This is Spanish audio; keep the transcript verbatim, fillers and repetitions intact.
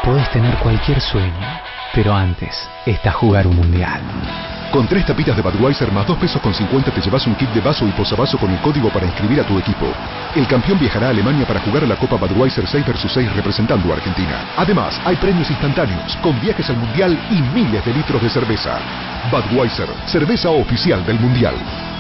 Podés tener cualquier sueño, pero antes está jugar un mundial. Con tres tapitas de Budweiser más dos pesos con cincuenta te llevas un kit de vaso y posavasos con el código para inscribir a tu equipo. El campeón viajará a Alemania para jugar a la Copa Budweiser seis versus seis representando a Argentina. Además, hay premios instantáneos, con viajes al mundial y miles de litros de cerveza. Budweiser, cerveza oficial del mundial.